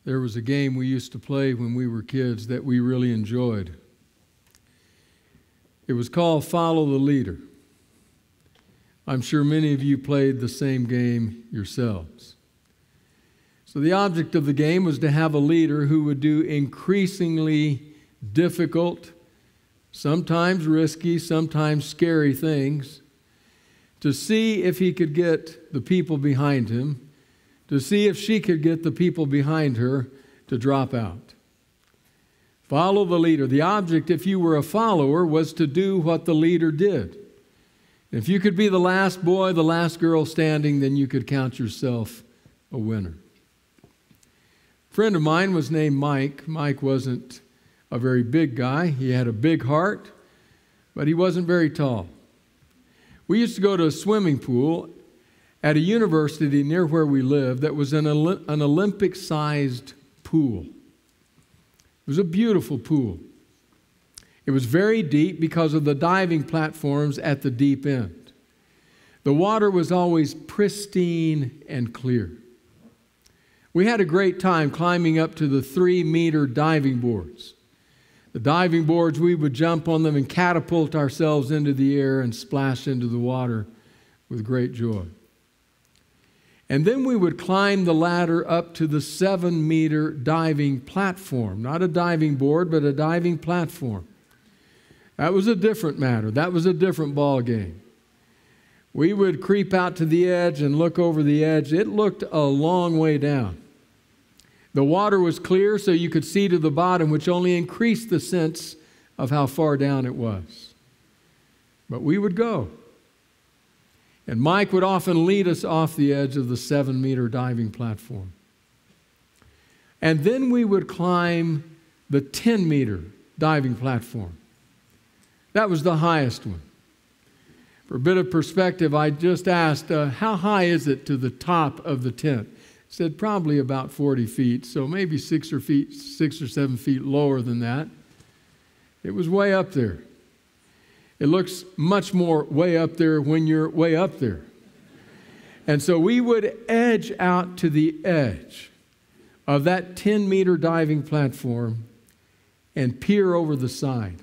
There was a game we used to play when we were kids that we really enjoyed. It was called Follow the Leader. I'm sure many of you played the same game yourselves. So the object of the game was to have a leader who would do increasingly difficult, sometimes risky, sometimes scary things to see if he could get the people behind him, to see if she could get the people behind her to drop out. Follow the leader. The object, if you were a follower, was to do what the leader did. If you could be the last boy, the last girl standing, then you could count yourself a winner. A friend of mine was named Mike. Mike wasn't a very big guy. He had a big heart, but he wasn't very tall. We used to go to a swimming pool at a university near where we lived that was an Olympic-sized pool. It was a beautiful pool. It was very deep because of the diving platforms at the deep end. The water was always pristine and clear. We had a great time climbing up to the 3-meter diving boards. The diving boards, we would jump on them and catapult ourselves into the air and splash into the water with great joy. And then we would climb the ladder up to the 7-meter diving platform. Not a diving board, but a diving platform. That was a different matter. That was a different ball game. We would creep out to the edge and look over the edge. It looked a long way down. The water was clear so you could see to the bottom, which only increased the sense of how far down it was. But we would go. And Mike would often lead us off the edge of the 7-meter diving platform. And then we would climb the 10-meter diving platform. That was the highest one. For a bit of perspective, I just asked, how high is it to the top of the tent? He said probably about 40 feet, so maybe 6 or 7 feet lower than that. It was way up there. It looks much more way up there when you're way up there. And so we would edge out to the edge of that 10-meter diving platform and peer over the side.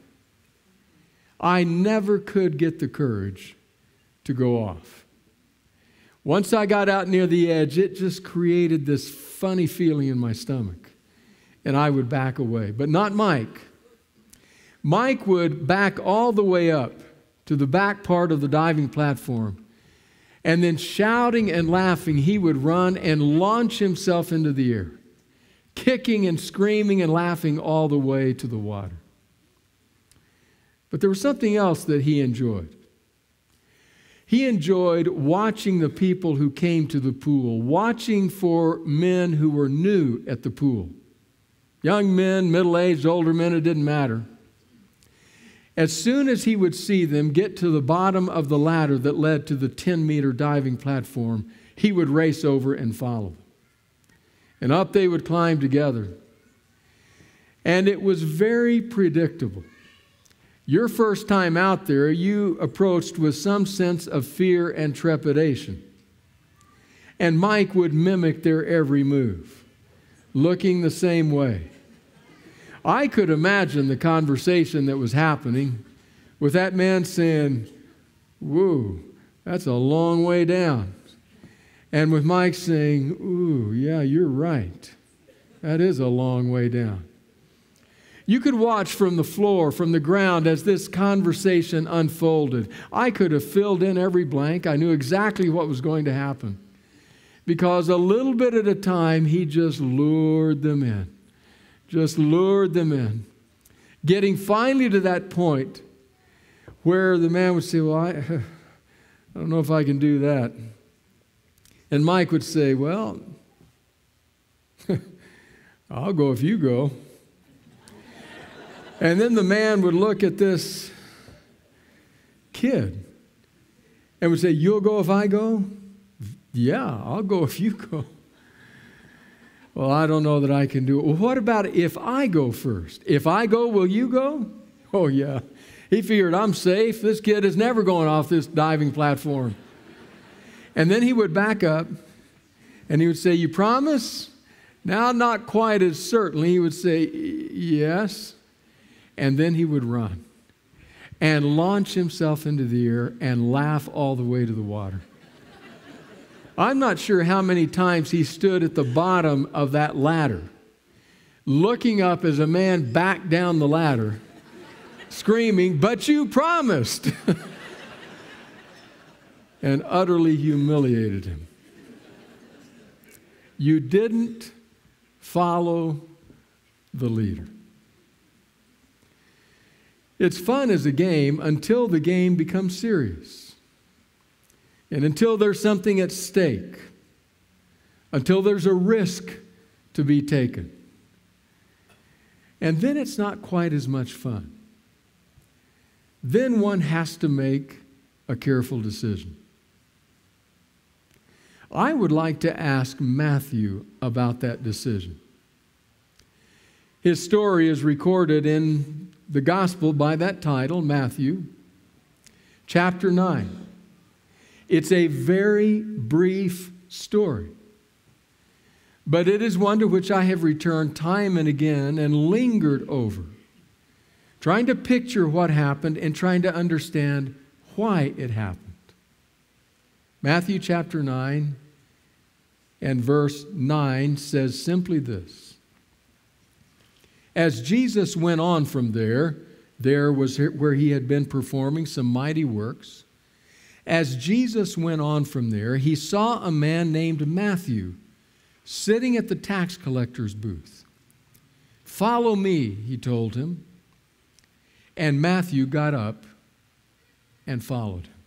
I never could get the courage to go off. Once I got out near the edge, it just created this funny feeling in my stomach, and I would back away. But not Mike. Mike would back all the way up to the back part of the diving platform, and then shouting and laughing, he would run and launch himself into the air, kicking and screaming and laughing all the way to the water. But there was something else that he enjoyed. He enjoyed watching the people who came to the pool, watching for men who were new at the pool. Young men, middle-aged, older men, it didn't matter. As soon as he would see them get to the bottom of the ladder that led to the 10-meter diving platform, he would race over and follow them. And up they would climb together. And it was very predictable. Your first time out there, you approached with some sense of fear and trepidation. And Mike would mimic their every move, looking the same way. I could imagine the conversation that was happening with that man saying, "Whoa, that's a long way down." And with Mike saying, "Ooh, yeah, you're right. That is a long way down." You could watch from the floor, from the ground, as this conversation unfolded. I could have filled in every blank. I knew exactly what was going to happen. Because a little bit at a time, he just lured them in. Just lured them in. Getting finally to that point where the man would say, "Well, I don't know if I can do that." And Mike would say, "Well, I'll go if you go." And then the man would look at this kid and would say, "You'll go if I go?" "Yeah, I'll go if you go." "Well, I don't know that I can do it." "Well, what about if I go first? If I go, will you go?" "Oh, yeah." He figured, I'm safe. This kid is never going off this diving platform. And then he would back up and he would say, "You promise?" Now, not quite as certainly, he would say, yes, and then he would run and launch himself into the air and laugh all the way to the water. I'm not sure how many times he stood at the bottom of that ladder, looking up as a man backed down the ladder, screaming, "But you promised!" and utterly humiliated him. You didn't follow the leader. It's fun as a game until the game becomes serious. And until there's something at stake. Until there's a risk to be taken. And then it's not quite as much fun. Then one has to make a careful decision. I would like to ask Matthew about that decision. His story is recorded in the gospel by that title, Matthew, chapter 9. It's a very brief story, but it is one to which I have returned time and again and lingered over, trying to picture what happened and trying to understand why it happened. Matthew chapter 9 and verse 9 says simply this. As Jesus went on from there was where he had been performing some mighty works. As Jesus went on from there, he saw a man named Matthew sitting at the tax collector's booth. "Follow me," he told him. And Matthew got up and followed him.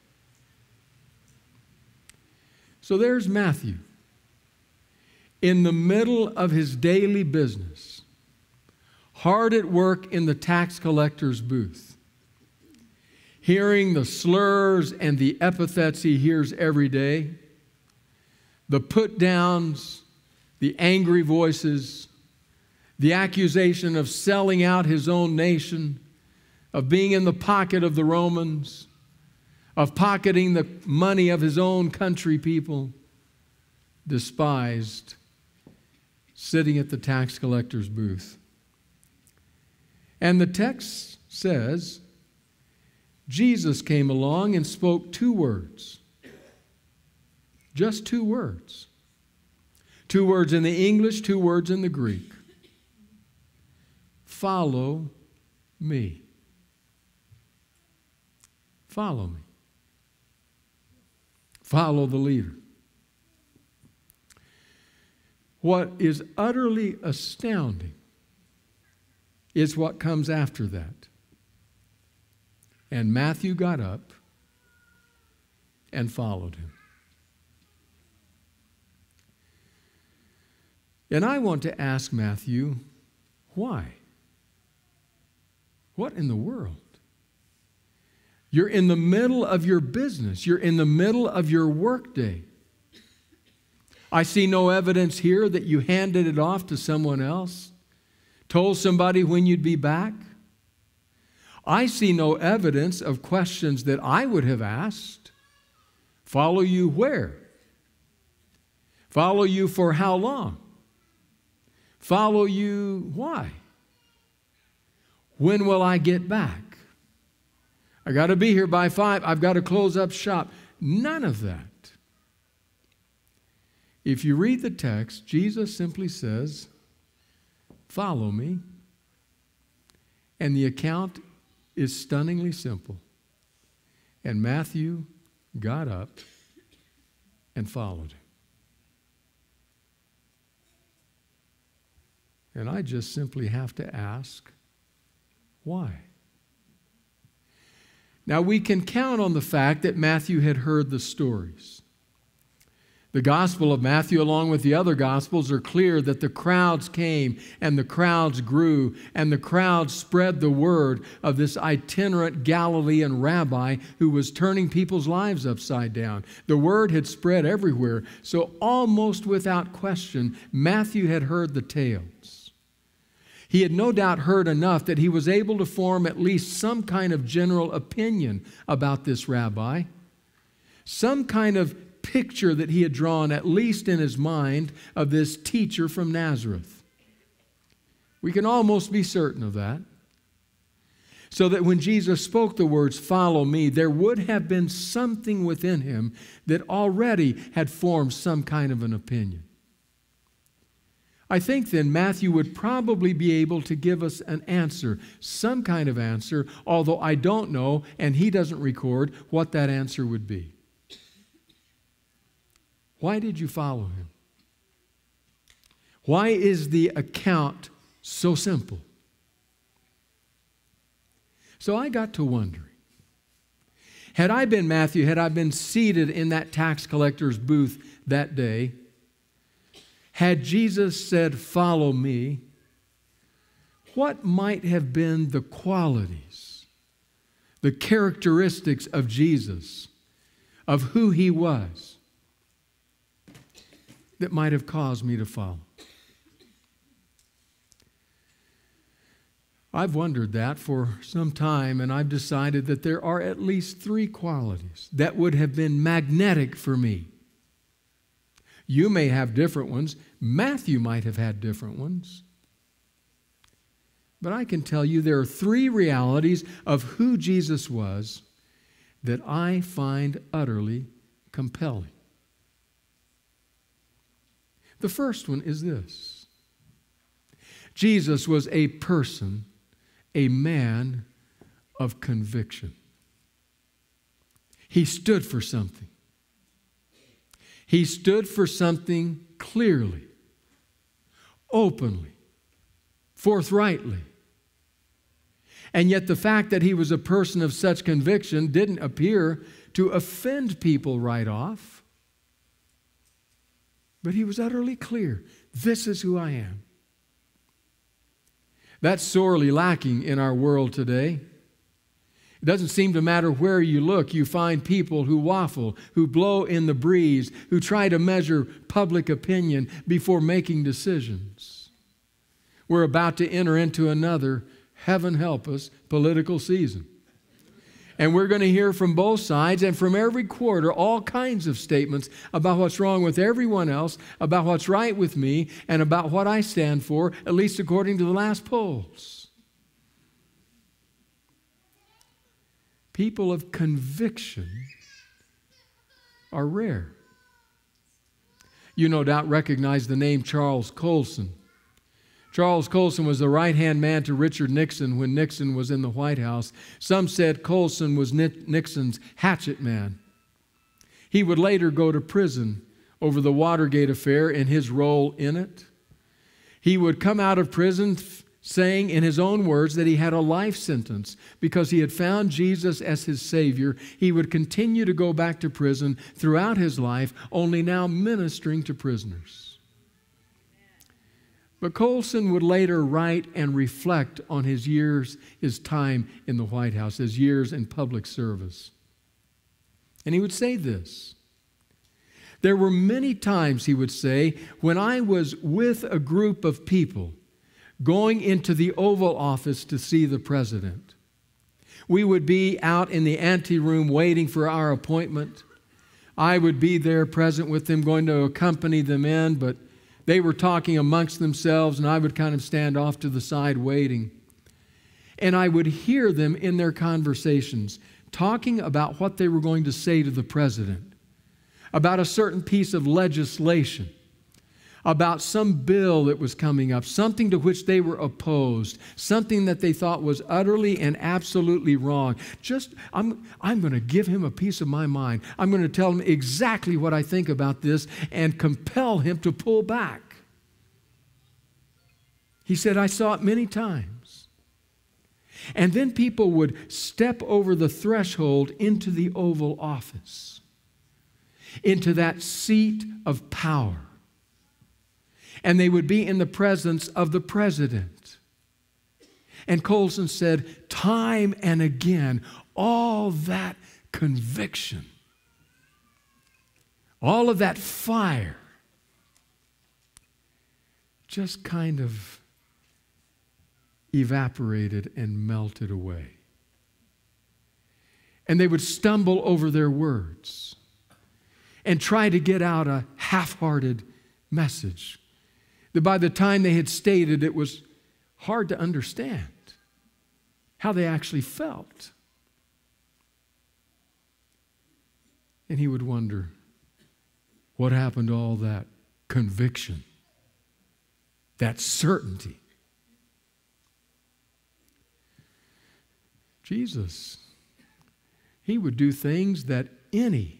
So there's Matthew in the middle of his daily business, hard at work in the tax collector's booth, hearing the slurs and the epithets he hears every day, the put-downs, the angry voices, the accusation of selling out his own nation, of being in the pocket of the Romans, of pocketing the money of his own country people, despised, sitting at the tax collector's booth. And the text says, Jesus came along and spoke 2 words. Just 2 words. 2 words in the English, 2 words in the Greek. Follow me. Follow me. Follow the leader. What is utterly astounding is what comes after that. And Matthew got up and followed him. And I want to ask Matthew, why? What in the world? You're in the middle of your business. You're in the middle of your workday. I see no evidence here that you handed it off to someone else, told somebody when you'd be back. I see no evidence of questions that I would have asked. Follow you where? Follow you for how long? Follow you why? When will I get back? I got to be here by 5. I've got to close up shop. None of that. If you read the text, Jesus simply says, follow me. And the account is stunningly simple. And Matthew got up and followed him. And I just simply have to ask, why? Now, we can count on the fact that Matthew had heard the stories. The Gospel of Matthew, along with the other Gospels, are clear that the crowds came and the crowds grew and the crowds spread the word of this itinerant Galilean rabbi who was turning people's lives upside down. The word had spread everywhere, so almost without question, Matthew had heard the tales. He had no doubt heard enough that he was able to form at least some kind of general opinion about this rabbi, some kind of picture that he had drawn, at least in his mind, of this teacher from Nazareth. We can almost be certain of that. So that when Jesus spoke the words, "Follow me," there would have been something within him that already had formed some kind of an opinion. I think then Matthew would probably be able to give us an answer, some kind of answer, although I don't know, and he doesn't record, what that answer would be. Why did you follow him? Why is the account so simple? So I got to wondering, had I been Matthew, had I been seated in that tax collector's booth that day, had Jesus said, "Follow me," what might have been the qualities, the characteristics of Jesus, of who he was, that might have caused me to follow? I've wondered that for some time, and I've decided that there are at least 3 qualities that would have been magnetic for me. You may have different ones. Matthew might have had different ones. But I can tell you there are 3 realities of who Jesus was that I find utterly compelling. The first one is this: Jesus was a person, a man of conviction. He stood for something. He stood for something clearly, openly, forthrightly. And yet the fact that he was a person of such conviction didn't appear to offend people right off. But he was utterly clear. This is who I am. That's sorely lacking in our world today. It doesn't seem to matter where you look. You find people who waffle, who blow in the breeze, who try to measure public opinion before making decisions. We're about to enter into another, heaven help us, political season. And we're going to hear from both sides and from every quarter all kinds of statements about what's wrong with everyone else, about what's right with me, and about what I stand for, at least according to the last polls. People of conviction are rare. You no doubt recognize the name Charles Colson. Charles Colson was the right-hand man to Richard Nixon when Nixon was in the White House. Some said Colson was Nixon's hatchet man. He would later go to prison over the Watergate affair and his role in it. He would come out of prison saying in his own words that he had a life sentence because he had found Jesus as his Savior. He would continue to go back to prison throughout his life, only now ministering to prisoners. But Colson would later write and reflect on his years, his time in the White House, his years in public service. And he would say this: there were many times, he would say, when I was with a group of people going into the Oval Office to see the president. We would be out in the anteroom waiting for our appointment. I would be there present with them, going to accompany them in, but they were talking amongst themselves, and I would kind of stand off to the side waiting. And I would hear them in their conversations talking about what they were going to say to the president, about a certain piece of legislation, about some bill that was coming up, something to which they were opposed, something that they thought was utterly and absolutely wrong. I'm going to give him a piece of my mind. I'm going to tell him exactly what I think about this and compel him to pull back. He said, I saw it many times. And then people would step over the threshold into the Oval Office, into that seat of power. And they would be in the presence of the president. And Colson said, time and again, all that conviction, all of that fire, just kind of evaporated and melted away. And they would stumble over their words. and try to get out a half-hearted message that by the time they had stated, it was hard to understand how they actually felt. And he would wonder, what happened to all that conviction, that certainty? Jesus, he would do things that any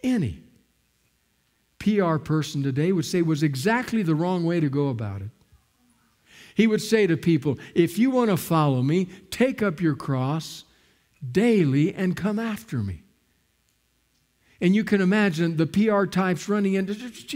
PR person today would say was exactly the wrong way to go about it. He would say to people, if you want to follow me, take up your cross daily and come after me. And you can imagine the PR types running in,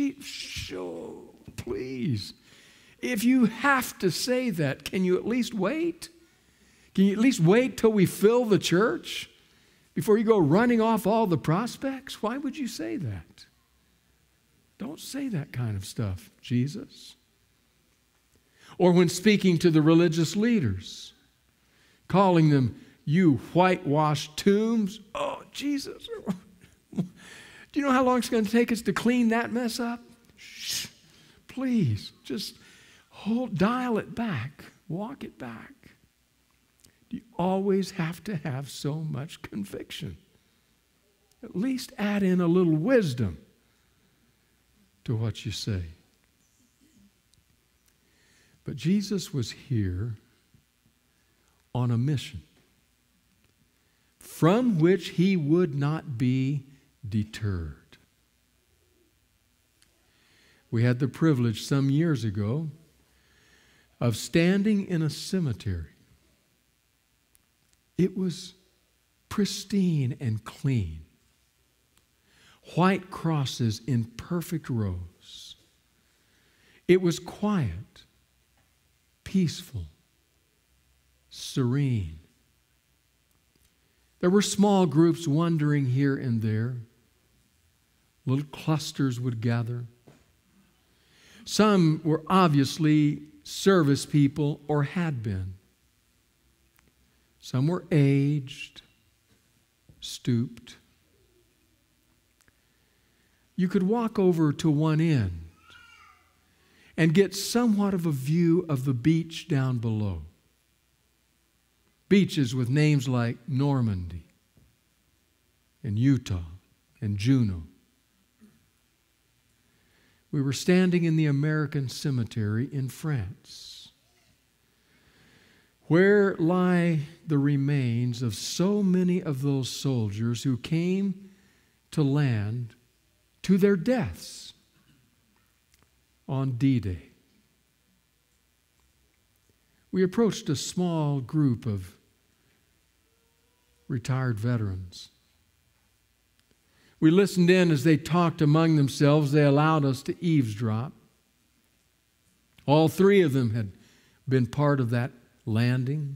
please. If you have to say that, can you at least wait? Can you at least wait till we fill the church before you go running off all the prospects? Why would you say that? Don't say that kind of stuff, Jesus. Or when speaking to the religious leaders, calling them, you whitewashed tombs. Oh, Jesus. Do you know how long it's going to take us to clean that mess up? Shh, please, just dial it back, walk it back. You always have to have so much conviction. At least add in a little wisdom to what you say. But Jesus was here on a mission from which he would not be deterred. We had the privilege some years ago of standing in a cemetery. It was pristine and clean. White crosses in perfect rows. It was quiet, peaceful, serene. There were small groups wandering here and there. Little clusters would gather. Some were obviously service people or had been. Some were aged, stooped. You could walk over to one end and get somewhat of a view of the beach down below. Beaches with names like Normandy and Utah and Juneau. We were standing in the American cemetery in France, where lie the remains of so many of those soldiers who came to land to their deaths on D-Day. We approached a small group of retired veterans. We listened in as they talked among themselves. They allowed us to eavesdrop. All three of them had been part of that landing.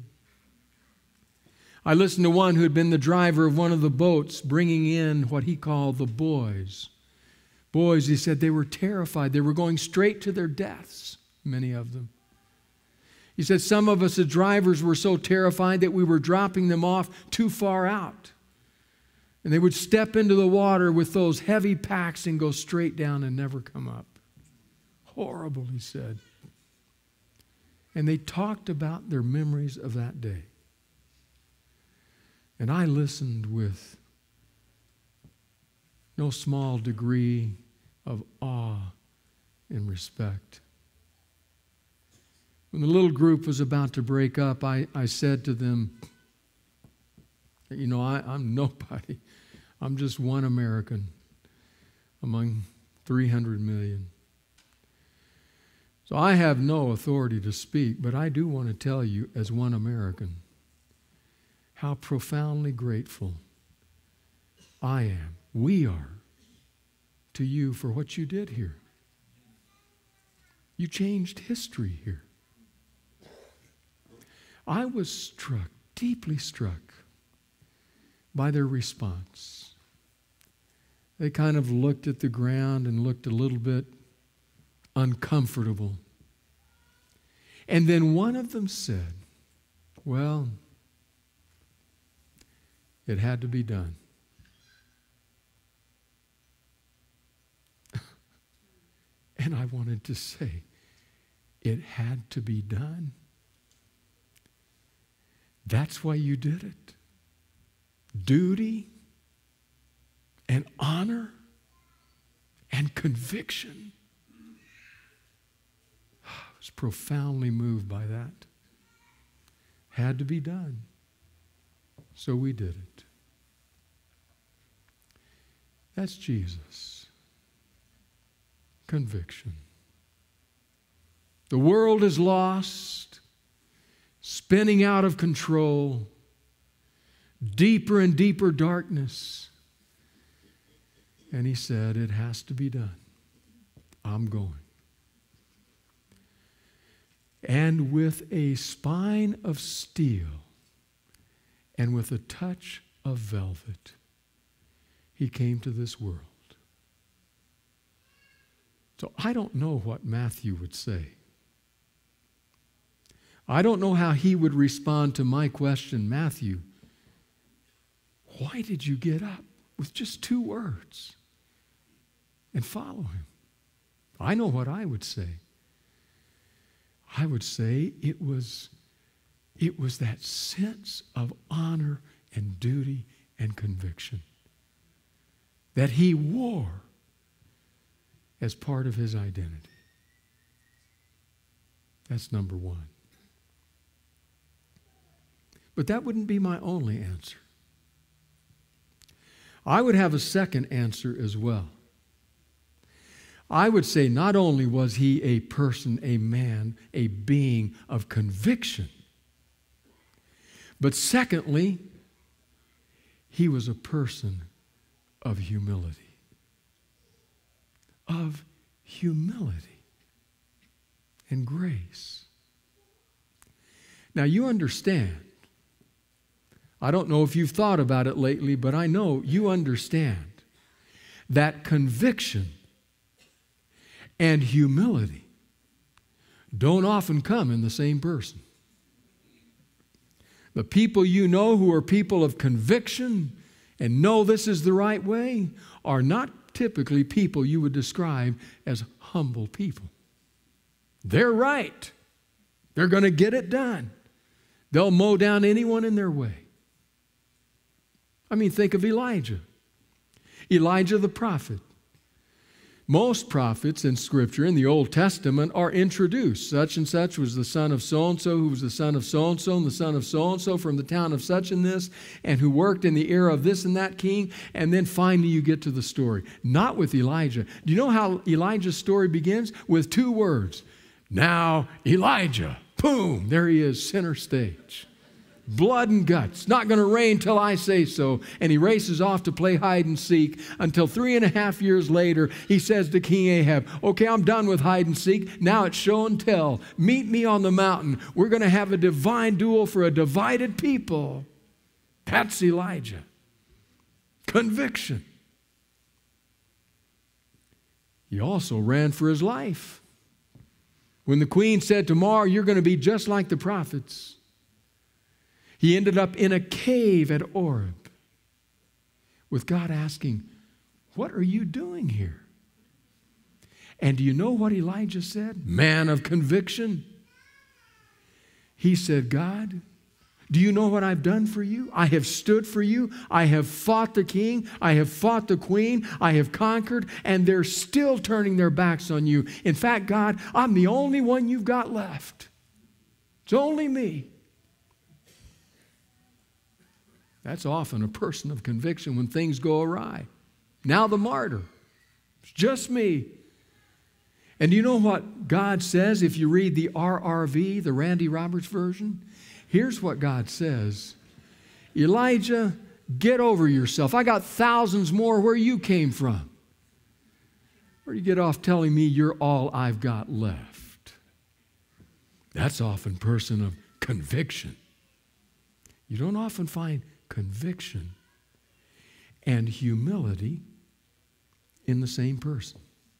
I listened to one who had been the driver of one of the boats bringing in what he called the boys. Boys, he said, they were terrified. They were going straight to their deaths, many of them. He said some of us as drivers were so terrified that we were dropping them off too far out. And they would step into the water with those heavy packs and go straight down and never come up. Horrible, he said. And they talked about their memories of that day. And I listened with no small degree of awe and respect. When the little group was about to break up, I said to them, you know, I'm nobody. I'm just one American among 300 million. So I have no authority to speak, but I do want to tell you as one American how profoundly grateful I am, we are, to you for what you did here. You changed history here. I was struck, deeply struck, by their response. They kind of looked at the ground and looked a little bit uncomfortable. And then one of them said, well, it had to be done. And I wanted to say, it had to be done. That's why you did it. Duty and honor and conviction. I was profoundly moved by that. Had to be done. So we did it. That's Jesus. Conviction. The world is lost, spinning out of control, deeper and deeper darkness. And he said, it has to be done. I'm going. And with a spine of steel and with a touch of velvet, he came to this world. So I don't know what Matthew would say. I don't know how he would respond to my question, Matthew, why did you get up with just 2 words and follow him? I know what I would say. I would say it was that sense of honor and duty and conviction that he wore as part of his identity. That's number 1. But that wouldn't be my only answer. I would have a second answer as well. I would say not only was he a person, a man, a being of conviction, but secondly, he was a person of humility. Of humility and grace. Now you understand, I don't know if you've thought about it lately, but I know you understand that conviction and humility don't often come in the same person. The people you know who are people of conviction and know this is the right way are not typically people you would describe as humble people. They're right. They're going to get it done. They'll mow down anyone in their way. I mean, think of Elijah. Elijah the prophet. Most prophets in Scripture in the Old Testament are introduced. Such and such was the son of so-and-so, who was the son of so-and-so, and the son of so-and-so from the town of such and this, and who worked in the era of this and that king, and then finally you get to the story. Not with Elijah. Do you know how Elijah's story begins? With 2 words. Now Elijah. Boom, there he is, center stage. Blood and guts. Not going to rain till I say so. And he races off to play hide and seek until 3.5 years later, he says to King Ahab, okay, I'm done with hide and seek. Now it's show and tell. Meet me on the mountain. We're going to have a divine duel for a divided people. That's Elijah. Conviction. He also ran for his life. When the queen said, tomorrow you're going to be just like the prophets, he ended up in a cave at Oreb with God asking, what are you doing here? And do you know what Elijah said? Man of conviction. He said, God, do you know what I've done for you? I have stood for you. I have fought the king. I have fought the queen. I have conquered, and they're still turning their backs on you. In fact, God, I'm the only one you've got left. It's only me. That's often a person of conviction when things go awry. Now the martyr. It's just me. And do you know what God says if you read the RRV, the Randy Roberts version? Here's what God says. Elijah, get over yourself. I got thousands more where you came from. Where do you get off telling me you're all I've got left? That's often a person of conviction. You don't often find conviction and humility in the same person.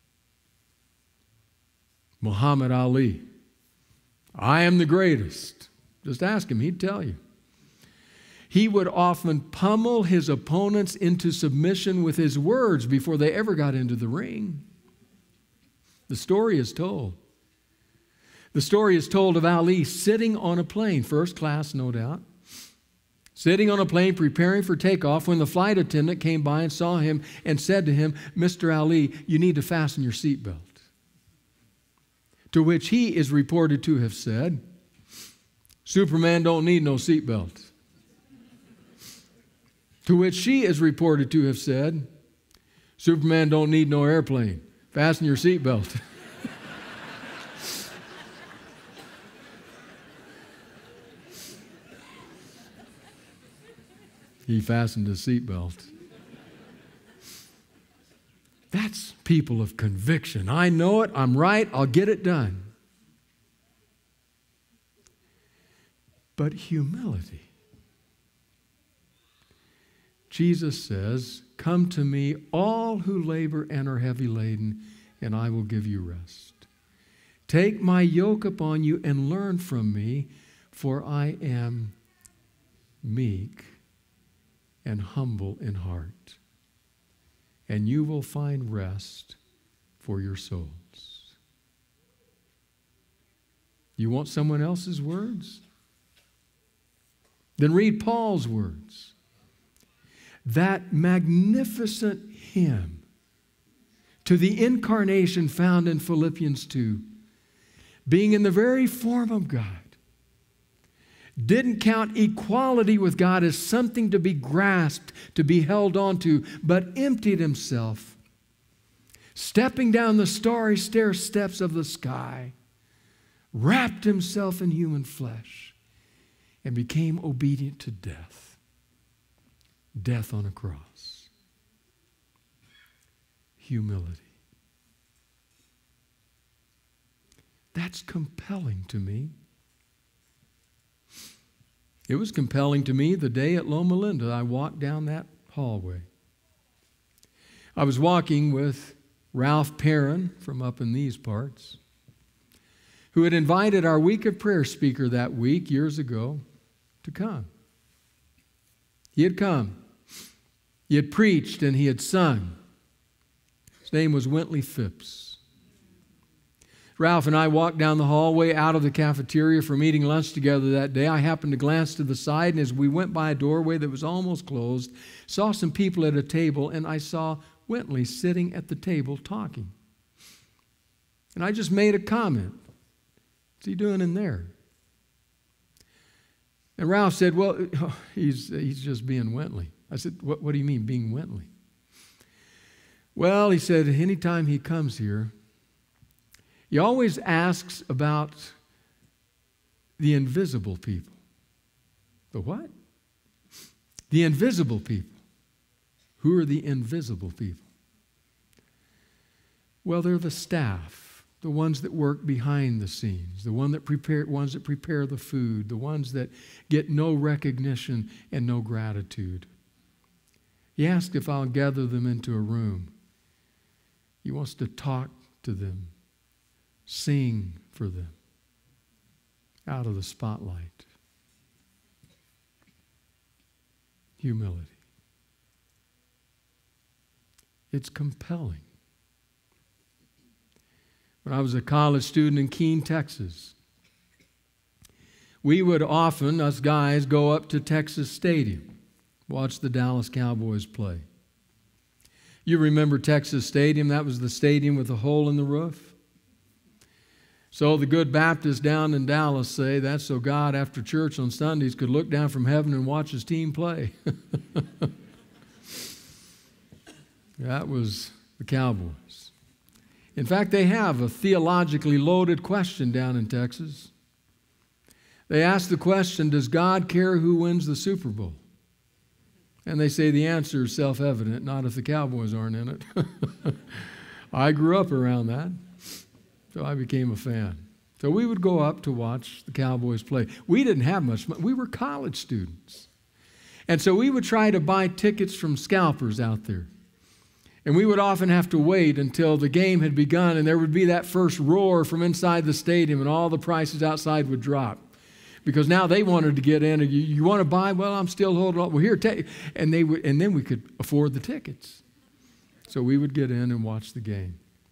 Muhammad Ali, I am the greatest. Just ask him, he'd tell you. He would often pummel his opponents into submission with his words before they ever got into the ring. The story is told. The story is told of Ali sitting on a plane, first class, no doubt, sitting on a plane preparing for takeoff when the flight attendant came by and saw him and said to him, "Mr. Ali, you need to fasten your seatbelt." To which he is reported to have said, "Superman don't need no seatbelt." To which she is reported to have said, "Superman don't need no airplane. Fasten your seatbelt." He fastened his seatbelt. That's people of conviction. I know it. I'm right. I'll get it done. But humility. Jesus says, "Come to me, all who labor and are heavy laden, and I will give you rest. Take my yoke upon you and learn from me, for I am meek and humble in heart, and you will find rest for your souls." You want someone else's words? Then read Paul's words. That magnificent hymn to the incarnation found in Philippians 2, being in the very form of God, didn't count equality with God as something to be grasped, to be held on to, but emptied himself, stepping down the starry stair steps of the sky, wrapped himself in human flesh, and became obedient to death. Death on a cross. Humility. That's compelling to me. It was compelling to me the day at Loma Linda I walked down that hallway. I was walking with Ralph Perrin from up in these parts, who had invited our week of prayer speaker that week years ago to come. He had come. He had preached and he had sung. His name was Wintley Phipps. Ralph and I walked down the hallway out of the cafeteria from eating lunch together that day. I happened to glance to the side, and as we went by a doorway that was almost closed, saw some people at a table, and I saw Wintley sitting at the table talking. And I just made a comment. What's he doing in there? And Ralph said, "Well, he's just being Wintley." I said, what do you mean, being Wintley? Well, he said, anytime he comes here, he always asks about the invisible people. The what? The invisible people. Who are the invisible people? Well, they're the staff, the ones that work behind the scenes, the ones that prepare the food, the ones that get no recognition and no gratitude. He asked if I'll gather them into a room. He wants to talk to them, sing for them out of the spotlight. Humility. It's compelling. When I was a college student in Keene, Texas, we would often, us guys, go up to Texas Stadium, watch the Dallas Cowboys play. You remember Texas Stadium? That was the stadium with a hole in the roof. So the good Baptists down in Dallas say that's so God, after church on Sundays, could look down from heaven and watch his team play. That was the Cowboys. In fact, they have a theologically loaded question down in Texas. They ask the question, does God care who wins the Super Bowl? And they say the answer is self-evident, not if the Cowboys aren't in it. I grew up around that, so I became a fan. So we would go up to watch the Cowboys play. We didn't have much money. We were college students. And so we would try to buy tickets from scalpers out there. And we would often have to wait until the game had begun, and there would be that first roar from inside the stadium, and all the prices outside would drop. Because now they wanted to get in. You want to buy? Well, I'm still holding on. Well, here, take. And then we could afford the tickets. So we would get in and watch the game.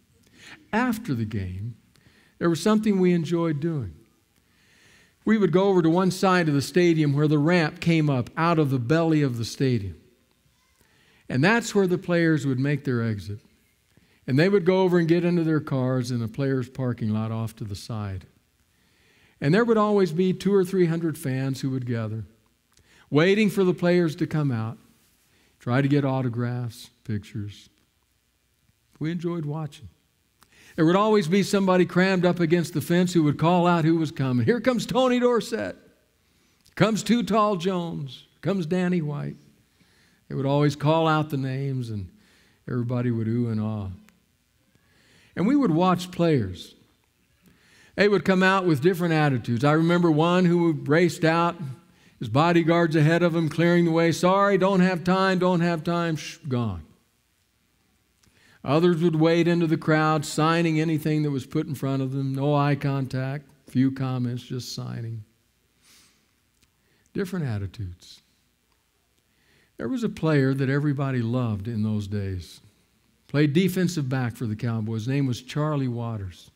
After the game, there was something we enjoyed doing. We would go over to one side of the stadium where the ramp came up out of the belly of the stadium. And that's where the players would make their exit. And they would go over and get into their cars in a players' parking lot off to the side. And there would always be 200 or 300 fans who would gather, waiting for the players to come out, try to get autographs, pictures. We enjoyed watching. There would always be somebody crammed up against the fence who would call out who was coming. Here comes Tony Dorsett. Comes Too Tall Jones. Comes Danny White. They would always call out the names, and everybody would ooh and ah. And we would watch players. They would come out with different attitudes. I remember one who raced out, his bodyguards ahead of him, clearing the way. Sorry, don't have time, shh, gone. Others would wade into the crowd, signing anything that was put in front of them. No eye contact, few comments, just signing. Different attitudes. There was a player that everybody loved in those days. Played defensive back for the Cowboys. His name was Charlie Waters.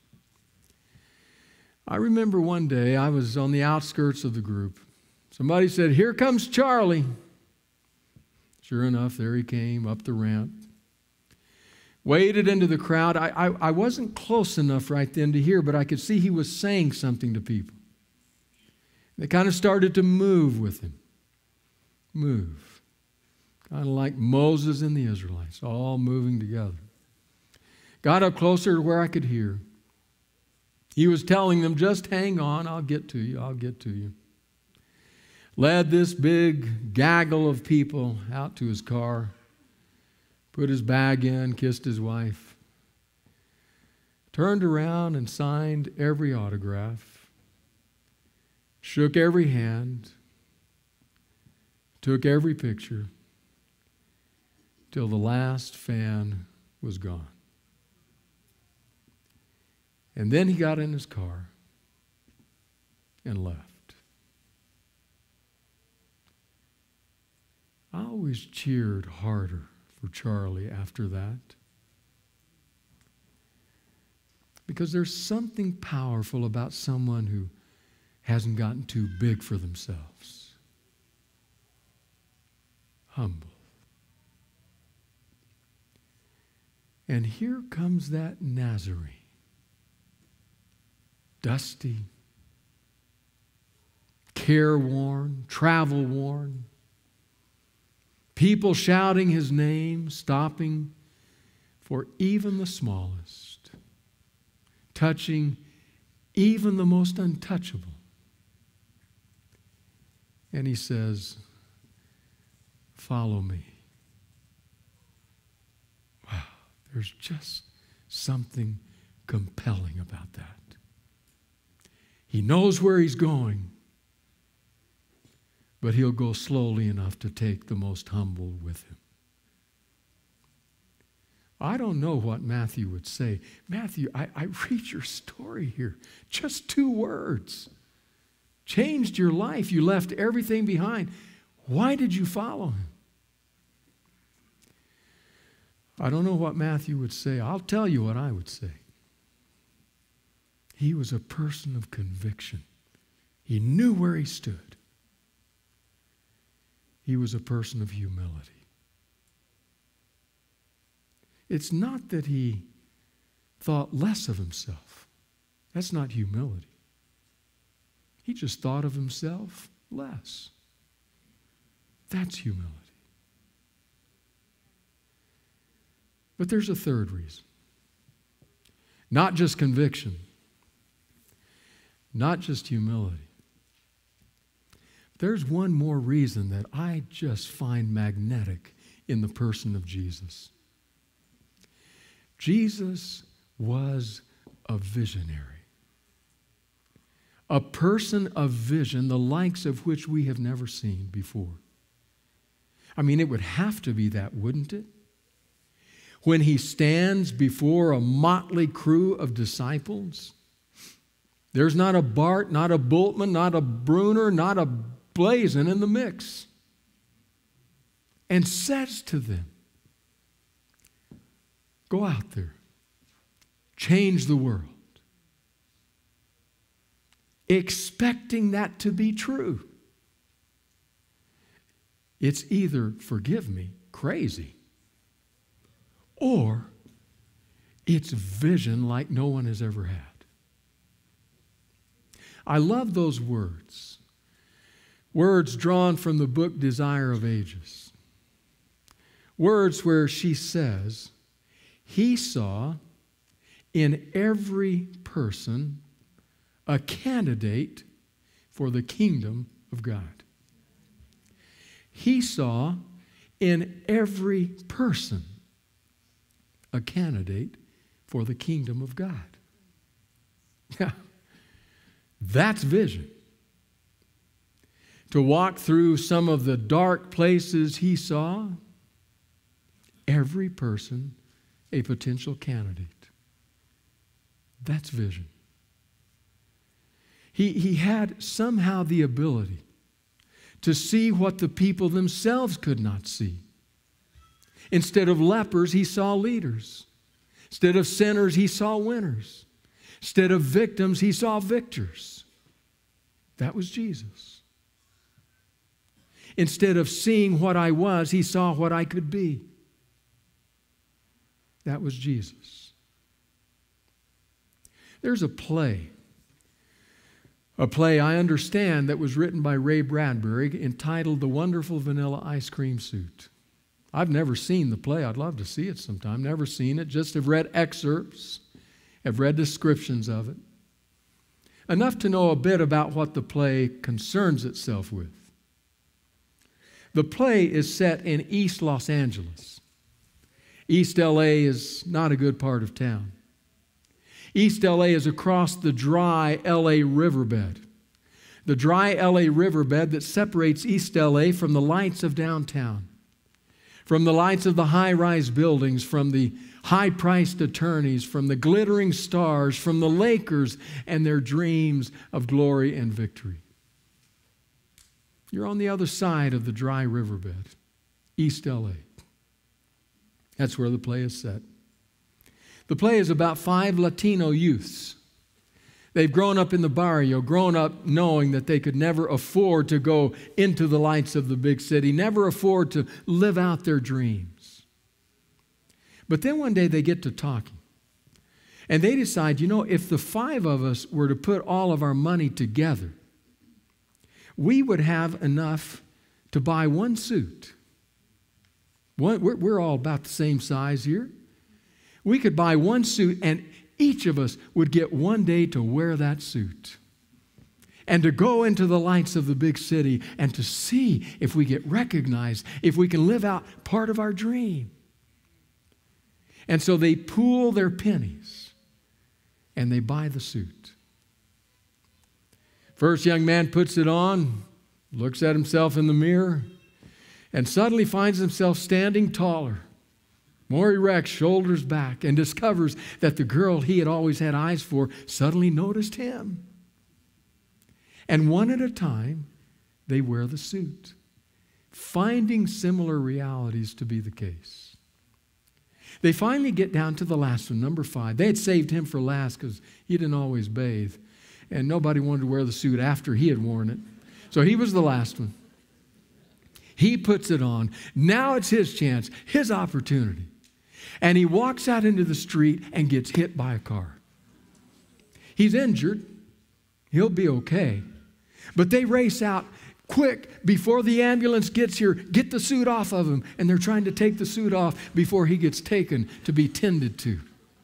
I remember one day I was on the outskirts of the group. Somebody said, "Here comes Charlie." Sure enough, there he came up the ramp. Waded into the crowd. I wasn't close enough right then to hear, but I could see he was saying something to people. They kind of started to move with him. Move. Kind of like Moses and the Israelites, all moving together. Got up closer to where I could hear. He was telling them, just hang on, I'll get to you, I'll get to you. Led this big gaggle of people out to his car. Put his bag in, kissed his wife. Turned around and signed every autograph. Shook every hand. Took every picture. Till the last fan was gone. And then he got in his car and left. I always cheered harder for Charlie after that. Because there's something powerful about someone who hasn't gotten too big for themselves. Humble. And here comes that Nazarene. Dusty, careworn, travel-worn. People shouting his name, stopping for even the smallest, touching even the most untouchable. And he says, "Follow me." Wow, there's just something compelling about that. He knows where he's going, but he'll go slowly enough to take the most humble with him. I don't know what Matthew would say. Matthew, I read your story here. Just 2 words. Changed your life. You left everything behind. Why did you follow him? I don't know what Matthew would say. I'll tell you what I would say. He was a person of conviction. He knew where he stood. He was a person of humility. It's not that he thought less of himself. That's not humility. He just thought of himself less. That's humility. But there's a third reason. Not just conviction. Not just humility. There's one more reason that I just find magnetic in the person of Jesus. Jesus was a visionary. A person of vision, the likes of which we have never seen before. I mean, it would have to be that, wouldn't it? When he stands before a motley crew of disciples, there's not a Bart, not a Bultmann, not a Bruner, not a Blazin in the mix. And says to them, go out there, change the world, expecting that to be true. It's either, forgive me, crazy, or it's vision like no one has ever had. I love those words. Words drawn from the book Desire of Ages. Words where she says, he saw in every person a candidate for the kingdom of God. He saw in every person a candidate for the kingdom of God. Yeah, that's vision. To walk through some of the dark places he saw, every person a potential candidate. That's vision. He had somehow the ability to see what the people themselves could not see. Instead of lepers, he saw leaders. Instead of sinners, he saw winners. Instead of victims, he saw victors. That was Jesus. Instead of seeing what I was, he saw what I could be. That was Jesus. There's a play I understand that was written by Ray Bradbury entitled The Wonderful Vanilla Ice Cream Suit. I've never seen the play. I'd love to see it sometime. Never seen it. Just have read excerpts. Have read descriptions of it. Enough to know a bit about what the play concerns itself with. The play is set in East Los Angeles. East LA is not a good part of town. East LA is across the dry LA riverbed. The dry LA riverbed that separates East LA from the lights of downtown, from the lights of the high-rise buildings, from the high-priced attorneys, from the glittering stars, from the Lakers and their dreams of glory and victory. You're on the other side of the dry riverbed, East LA. That's where the play is set. The play is about 5 Latino youths. They've grown up in the barrio, grown up knowing that they could never afford to go into the lights of the big city, never afford to live out their dreams. But then one day they get to talking. And they decide, if the 5 of us were to put all of our money together, we would have enough to buy one suit. We're all about the same size here. We could buy one suit, and each of us would get one day to wear that suit and to go into the lights of the big city and to see if we get recognized, if we can live out part of our dream. And so they pool their pennies and they buy the suit. First young man puts it on, looks at himself in the mirror, and suddenly finds himself standing taller, more erect, shoulders back, and discovers that the girl he had always had eyes for suddenly noticed him. And one at a time, they wear the suit, finding similar realities to be the case. They finally get down to the last one, number 5. They had saved him for last because he didn't always bathe, and nobody wanted to wear the suit after he had worn it. So he was the last one. He puts it on. Now it's his chance, his opportunity. And he walks out into the street and gets hit by a car. He's injured. He'll be okay. But they race out quick before the ambulance gets here. Get the suit off of him. And they're trying to take the suit off before he gets taken to be tended to.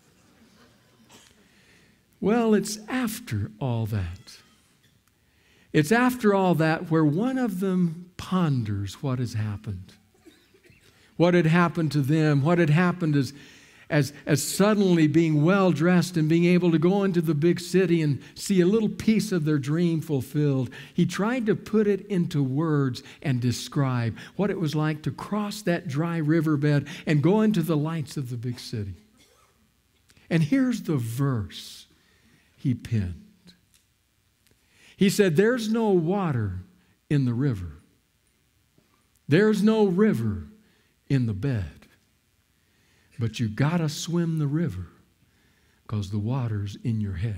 Well, it's after all that. It's after all that where one of them ponders what has happened. What had happened to them, what had happened as suddenly being well-dressed and being able to go into the big city and see a little piece of their dream fulfilled. He tried to put it into words and describe what it was like to cross that dry riverbed and go into the lights of the big city. And here's the verse he penned. He said, "There's no water in the river. There's no river in the bed. But you gotta swim the river Because the water's in your head.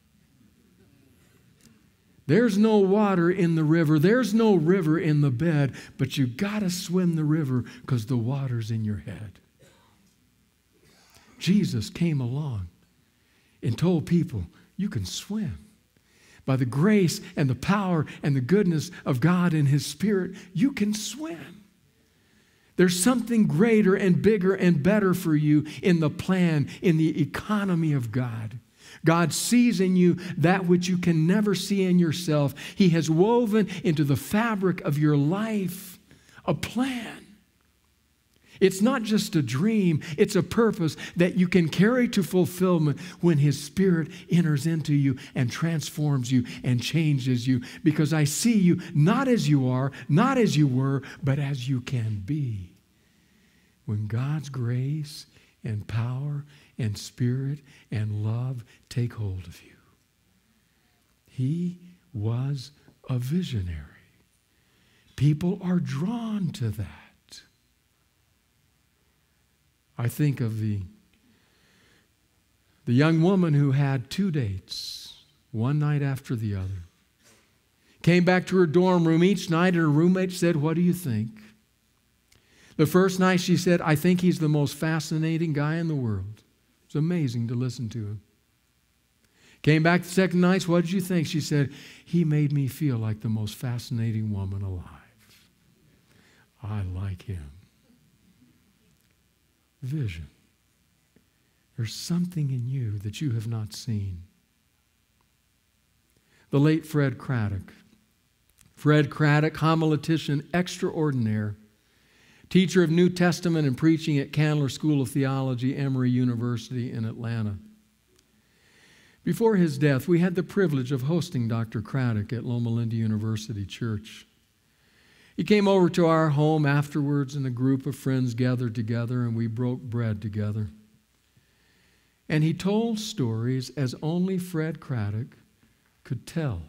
There's no water in the river. There's no river in the bed, but you got to swim the river because the water's in your head. Jesus came along and told people, you can swim. By the grace and the power and the goodness of God and His Spirit, you can swim. There's something greater and bigger and better for you in the plan, in the economy of God. God sees in you that which you can never see in yourself. He has woven into the fabric of your life a plan. It's not just a dream, it's a purpose that you can carry to fulfillment when His Spirit enters into you and transforms you and changes you. Because I see you not as you are, not as you were, but as you can be. When God's grace and power and Spirit and love take hold of you. He was a visionary. People are drawn to that. I think of the young woman who had 2 dates, one night after the other. Came back to her dorm room each night, and her roommate said, "What do you think?" The first night she said, "I think he's the most fascinating guy in the world." It's amazing to listen to him. Came back the second night, "What did you think?" She said, "He made me feel like the most fascinating woman alive. I like him." Vision. There's something in you that you have not seen. The late Fred Craddock. Fred Craddock, homiletician extraordinaire, teacher of New Testament and preaching at Candler School of Theology, Emory University in Atlanta. Before his death, we had the privilege of hosting Dr. Craddock at Loma Linda University Church. He came over to our home afterwards, and a group of friends gathered together, and we broke bread together. And he told stories as only Fred Craddock could tell.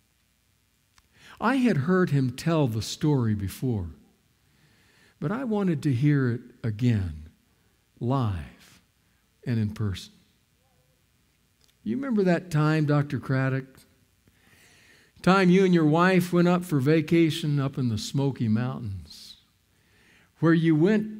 I had heard him tell the story before, but I wanted to hear it again, live and in person. You remember that time, Dr. Craddock? Time you and your wife went up for vacation up in the Smoky Mountains, where you went,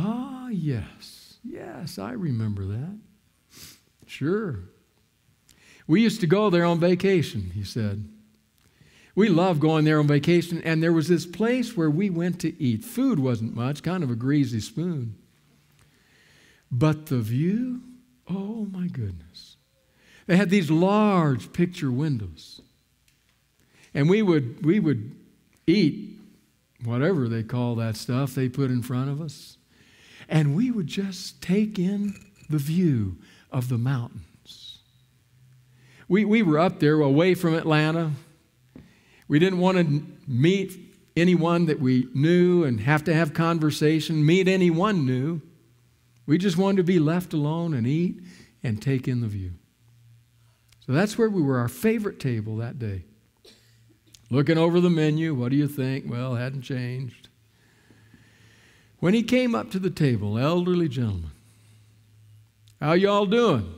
yes, I remember that. Sure. We used to go there on vacation, he said. We loved going there on vacation, and there was this place where we went to eat. Food wasn't much, kind of a greasy spoon. But the view, oh my goodness. They had these large picture windows. And we would eat whatever they call that stuff they put in front of us. And we would just take in the view of the mountains. We were up there away from Atlanta. We didn't want to meet anyone that we knew and have to have conversation, meet anyone new. We just wanted to be left alone and eat and take in the view. So that's where we were, our favorite table that day. Looking over the menu, what do you think? Well, it hadn't changed. When he came up to the table, elderly gentleman, "How y'all doing?"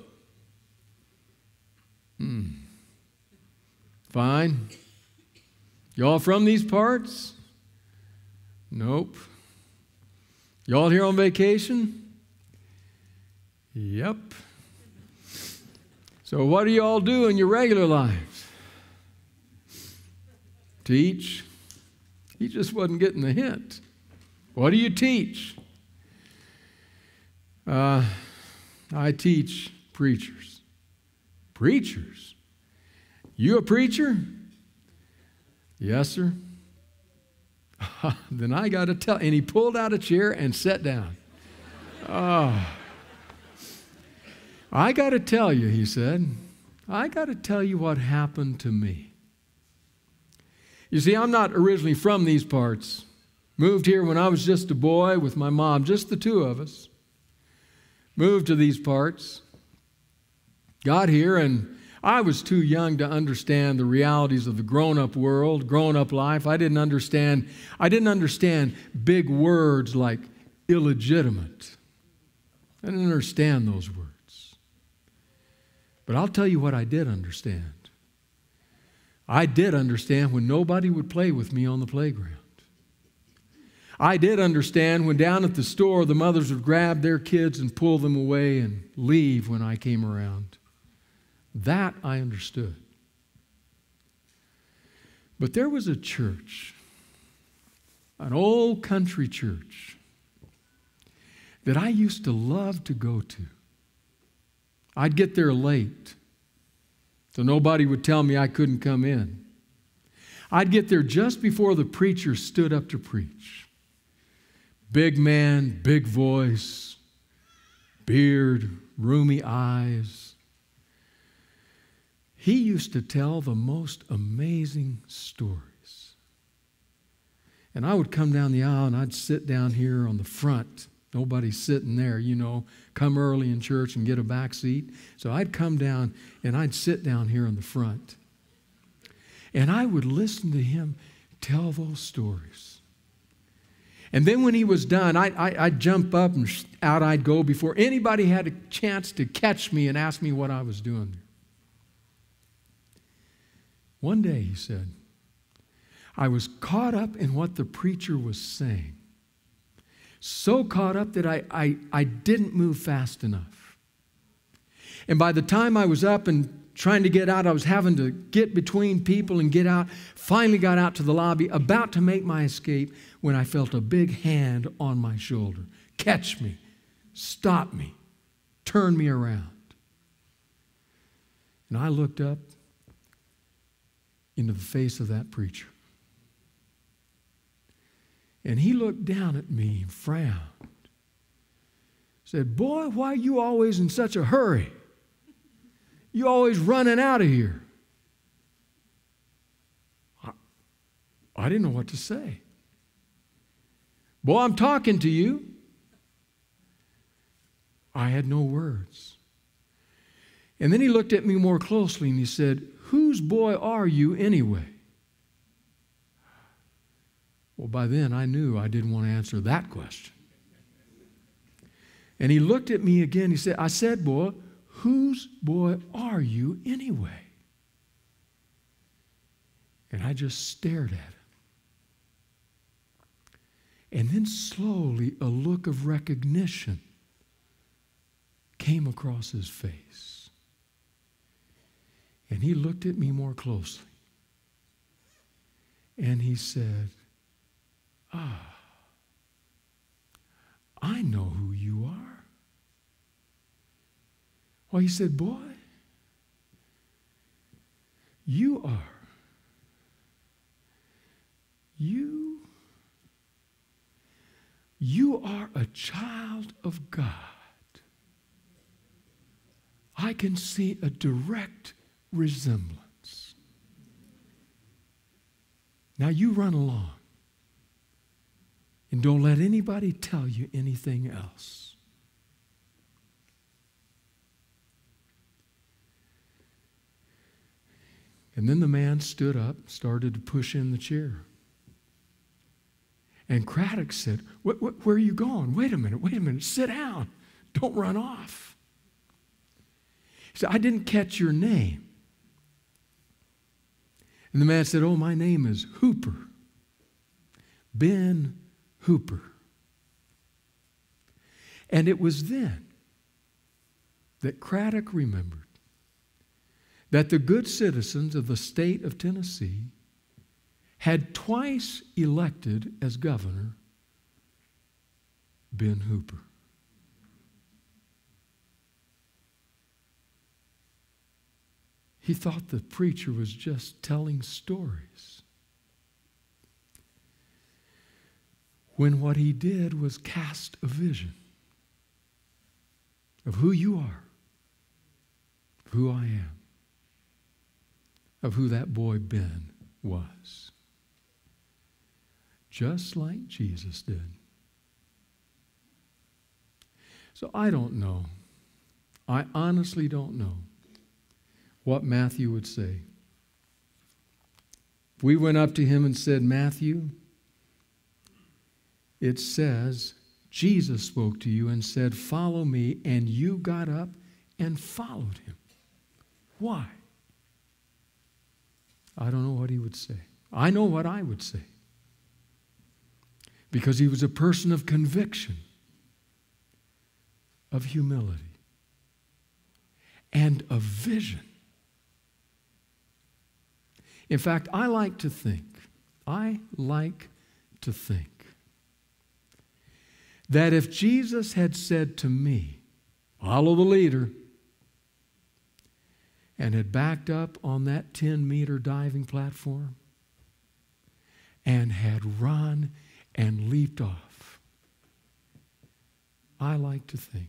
"Fine." "Y'all from these parts?" "Nope." "Y'all here on vacation?" "Yep." "So what do y'all do in your regular lives?" "Teach." He just wasn't getting the hint. "What do you teach?" I teach preachers." "Preachers? You a preacher?" "Yes, sir." "Then I got to tell." And he pulled out a chair and sat down. "I got to tell you," he said, "I got to tell you what happened to me. You see, I'm not originally from these parts. Moved here when I was just a boy with my mom, just the two of us. Moved to these parts. Got here, and I was too young to understand the realities of the grown-up world, grown-up life. I didn't understand big words like illegitimate. I didn't understand those words. But I'll tell you what I did understand. I did understand when nobody would play with me on the playground. I did understand when down at the store the mothers would grab their kids and pull them away and leave when I came around. That I understood. But there was a church, an old country church, that I used to love to go to. I'd get there late, so nobody would tell me I couldn't come in. I'd get there just before the preacher stood up to preach. Big man, big voice, beard, roomy eyes. He used to tell the most amazing stories. And I would come down the aisle and I'd sit down here on the front. Nobody's sitting there, come early in church and get a back seat. So I'd come down and I'd sit down here in the front. And I would listen to him tell those stories. And then when he was done, I'd jump up and out I'd go before anybody had a chance to catch me and ask me what I was doing. One day, he said, I was caught up in what the preacher was saying. So caught up that I didn't move fast enough. And by the time I was up and trying to get out, I was having to get between people and get out. Finally got out to the lobby, about to make my escape, when I felt a big hand on my shoulder. Catch me, stop me, turn me around. And I looked up into the face of that preacher. And he looked down at me and frowned. Said, boy, why are you always in such a hurry? You always running out of here. I didn't know what to say. Boy, I'm talking to you. I had no words. And then he looked at me more closely and he said, whose boy are you anyway? Well, by then I knew I didn't want to answer that question. And he looked at me again. He said, I said, boy, whose boy are you anyway? And I just stared at him. And then slowly a look of recognition came across his face. And he looked at me more closely. And he said, I know who you are. Well, he said, boy, you are a child of God. I can see a direct resemblance. Now you run along. And don't let anybody tell you anything else. And then the man stood up, started to push in the chair. And Craddock said, where are you going? Wait a minute, sit down. Don't run off. He said, I didn't catch your name. And the man said, oh, my name is Hooper. Ben Hooper. And it was then that Craddock remembered that the good citizens of the state of Tennessee had twice elected as governor Ben Hooper. He thought the preacher was just telling stories, when what he did was cast a vision of who you are, of who I am, of who that boy Ben was. Just like Jesus did. So I don't know. I honestly don't know what Matthew would say. If we went up to him and said, Matthew, it says, Jesus spoke to you and said, follow me, and you got up and followed him. Why? I don't know what he would say. I know what I would say. Because he was a person of conviction, of humility, and of vision. In fact, I like to think that if Jesus had said to me, follow the leader, and had backed up on that 10-meter diving platform and had run and leaped off, I like to think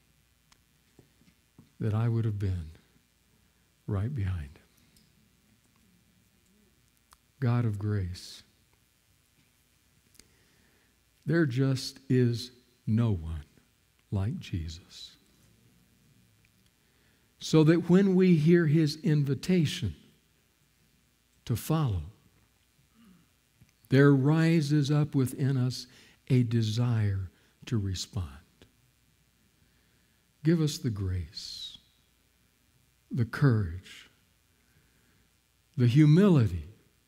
that I would have been right behind him. God of grace, there just is no one like Jesus. So that when we hear his invitation to follow, there rises up within us a desire to respond. Give us the grace, the courage, the humility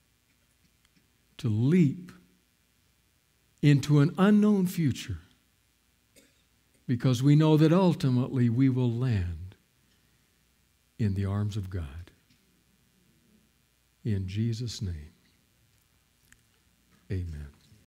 to leap into an unknown future, because we know that ultimately we will land in the arms of God. In Jesus' name, amen.